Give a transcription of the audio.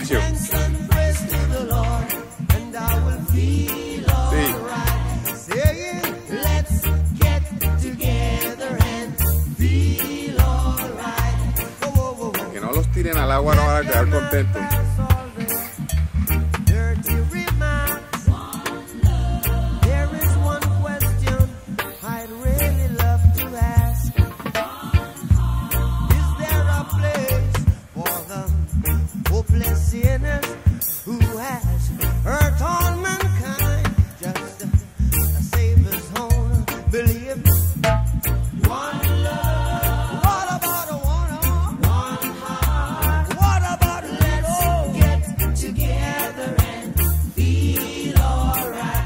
Ignacio. Sí. Que no los tiren al agua, no van a quedar contentos. Who has hurt all mankind just to save his own belief. One